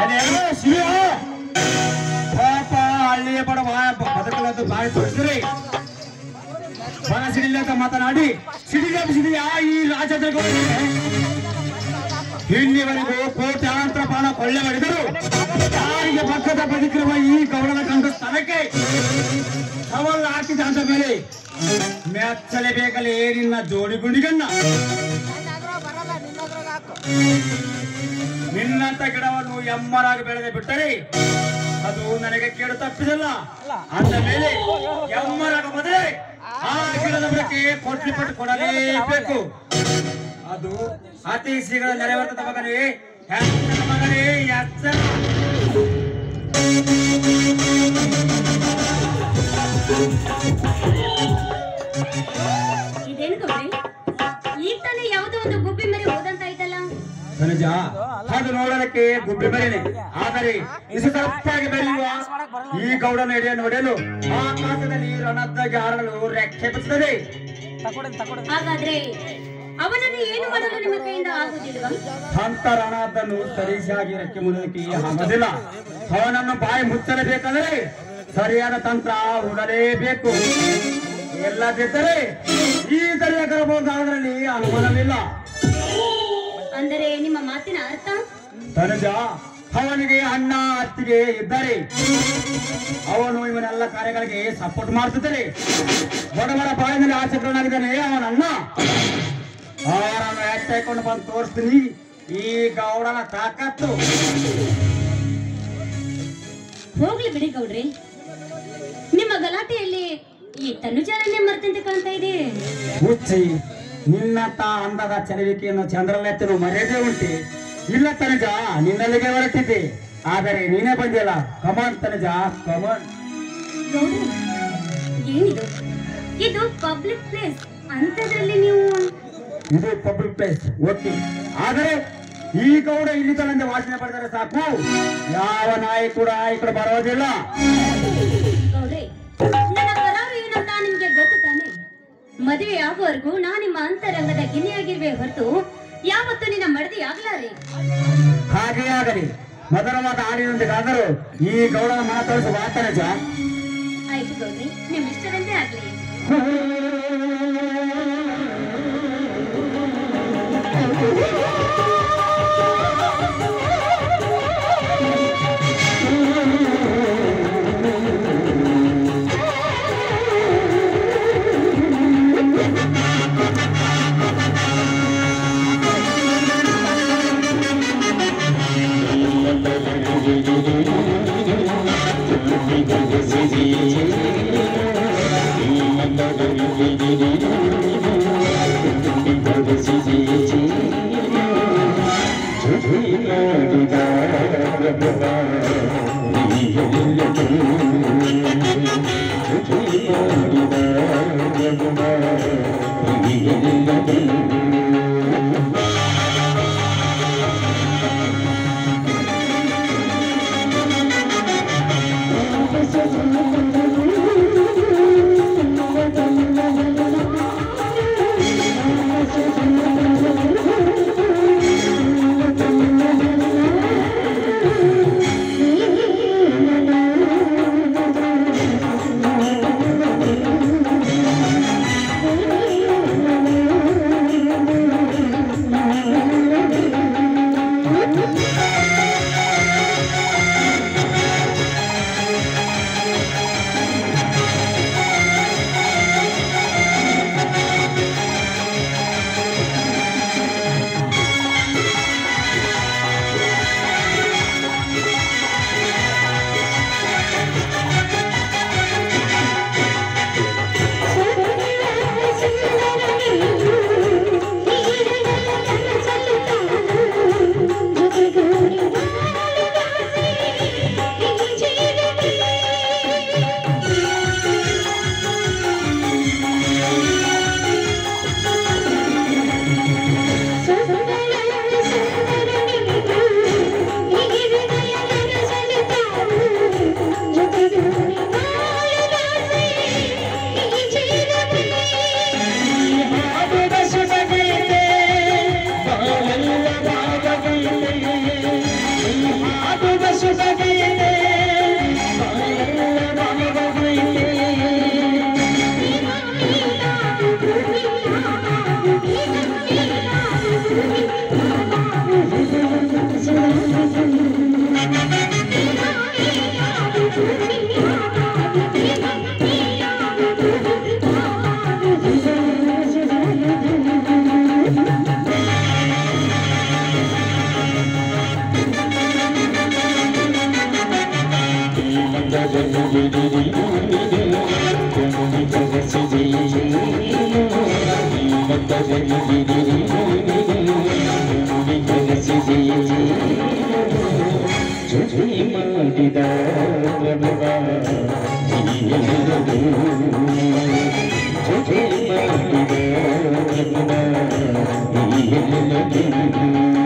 ಶಿವ ಪಾಪ ಹಳ್ಳಿಯ ಬಡವ ಬದುಕಲದ್ದು ಬಾಯಿ ತೋರಿಸಿದ್ರಿ ಬರ ಸಿಡಿಲ್ಲ ಅಂತ ಮಾತನಾಡಿ ಸಿಡಿಯ ಈ ರಾಜ್ಯದ ಇಲ್ಲಿವರೆಗೂ ಕೋಟ್ಯಾಂತರ ಪ್ರಾಣ ಕೊಳ್ಳೆ ಮಾಡಿದರು. ಯಾರಿಗೆ ಪಕ್ಕದ ಬದುಕಿರುವ ಈ ಗೌಡನ ಕಂಡ ಸ್ಥಳಕ್ಕೆ ಸವಾಲು ಹಾಕಿದ ಅಂತ ಮೇಲೆ ಮೆಚ್ಚಲೇಬೇಕಲೇ ನಿನ್ನ ಜೋಡಿ ಗುಂಡಿಗನ್ನ. ನಿನ್ನಂತ ಗಿಡವನ್ನು ಎಮ್ಮರಾಗಿ ಬೆಳೆದು ಬಿಟ್ಟರೆ ಅದು ನನಗೆ ಕೇಳು ತಪ್ಪಿದಲ್ಲ. ಅಂದ ಮೇಲೆ ಎಮ್ಮರಾಗ ಬದಲೇ ಆ ಗಿಡದ ಬುಡಕ್ಕೆ ಕೊಟ್ಲಿ ಪಟ್ಟು ಕೊಡಲೇಬೇಕು. ಅದು ಅತಿ ಶೀಘ್ರ ನೆರವೇರ್ತದ ಮಗನೇ, ಮಗನೇ ಎಚ್ಚರ. ಇದೇನು ಗೌರಿ, ಈಗ ತಾನೇ ಯಾವುದೋ ಒಂದು ಗುಬ್ಬಿ ಮರಿ ಹೋದಂತಾಯ್ತಲ್ಲ? ಧನುಜ, ಅದು ನೋಡಲಿಕ್ಕೆ ಗುಬ್ಬಿ ಮರಿನೇ, ಆದರೆ ಇಸು ತಪ್ಪಾಗಿ ಬೆಳೆಯುವ ಈ ಗೌಡನ ಎಡೆಯನ್ನು ಹೊಡೆಯಲು ಆಕಾಶದಲ್ಲಿ ರಣದ್ದಾಗಿ ಹಾರಲು ರೆಕ್ಕೆ ಬರ್ತದೆ. ಹಾಗಾದ್ರೆ ಅವನನ್ನು ಏನು ಮಾಡಲು ನಿಮ್ಮ ಕೈಯಿಂದ ಆಗುವುದಿಲ್ವಾ? ಅಂತ ರಣದ್ದನ್ನು ಸರಿಸಾಗಿ ರೆಕ್ಕೆ ಮುನ್ನಕ್ಕೆ ಆಗೋದಿಲ್ಲ. ಅವನನ್ನು ಬಾಯಿ ಮುಚ್ಚಲೇಬೇಕಾದರೆ ಸರಿಯಾದ ತಂತ್ರ ಹೂಡಲೇಬೇಕು. ಎಲ್ಲದಿದ್ದರೆ ಈ ದರಿಯ ಗರ್ಭೋದಾರದಲ್ಲಿ ಅನುಮಾನವಿಲ್ಲ. ಅಂದರೆ ನಿಮ್ಮ ಮಾತಿನ ಅರ್ಥ? ಧನುಜ, ಅವನಿಗೆ ಅಣ್ಣ ಅತ್ತಿಗೆ ಇದ್ದಾರೆ. ಅವನು ಇವನೆಲ್ಲ ಕಾರ್ಯಗಳಿಗೆ ಸಪೋರ್ಟ್ ಮಾಡ್ತಿದ್ದಾರೆ. ಬಡವರ ಬಾಯಿನಲ್ಲಿ ಆಸಕ್ತನಾಗಿದ್ದಾನೆ ಅವನ ಅಣ್ಣ. ಅವರನ್ನು ಎತ್ತಾಕೊಂಡು ಬಂದು ತೋರಿಸ್ತೀನಿ ಈ ಗೌಡನ ತಾಕತ್ತು. ಹೋಗ್ಲಿ ಬಿಡಿ ಗೌಡ್ರಿ, ನಿಮ್ಮ ಗಲಾಟೆಯಲ್ಲಿ ಈ ತನುಜಾರನ್ನೇ ಮರ್ತಂತೆ ಕಾಣ್ತಾ ಇದೆ. ಹುಚ್ಚಿ, ನಿನ್ನಂತ ಅಂದದ ಚಲವಿಕೆಯನ್ನು ಚಂದ್ರಲೆತ್ತನು ಮರ್ಯಾದೆ ಉಂಟೆ. ಇಲ್ಲ ತನುಜ, ನಿನ್ನಲ್ಲಿಗೆ ಹೊರಟಿದ್ದೆ, ಆದರೆ ನೀನೇ ಬಂದಿಲ್ಲ. ಕಮಾನ್ ತನುಜ, ಕಮಾನ್. ಗೌಡ್ರಿ, ಏನಿದು? ಇದು ಪಬ್ಲಿಕ್ ಪ್ಲೇಸ್, ಅಂತದ್ರಲ್ಲಿ ನೀವು? ಇದು ಪಬ್ಲಿಕ್ ಪ್ಲೇಸ್ ಓಕೆ, ಆದರೆ ಈ ಗೌಡ ಇಲ್ಲಿ ತನಂತೆ ವಾಸನೆ ಪಡೆದರೆ ಸಾಕು, ಯಾವ ನಾಯಿ ಕೂಡ ಈ ಕಡೆ ಬರೋದಿಲ್ಲ. ಗೌಡ್ರಿ, ನನ್ನ ಕರಾರು ಏನಂತ ನಿಮ್ಗೆ ಗೊತ್ತು ತಾನೆ? ಮದುವೆ ಆಗುವವರೆಗೂ ನಾ ನಿಮ್ಮ ಅಂತರಂಗದ ಗಿಣಿಯಾಗಿರ್ವೆ ಹೊರತು ಯಾವತ್ತು ನಿನ್ನ ಮಡದಿ ಆಗ್ಲಾರೆ. ಹಾಗೆ ಆಗಲಿ, ಮಧುರವಾದ ಹಾಡಿನೊಂದಿಗಾದರೂ ಈ ಗೌಡನ ಮಾತಾಡಿಸುವ ತನುಜ. ಆಯ್ತು ಗೌಡ್ರಿ, ನಿಮ್ ಇಷ್ಟದಂತೆ ಆಗ್ಲಿ. ಆಗುವ ಶುಭ ಬಯಕೆ ಬಾಳೆಲ್ಲ ಬಾಳುವ ಬಯಕೆ ಮಾಡಿದ ಮಾಡಿದ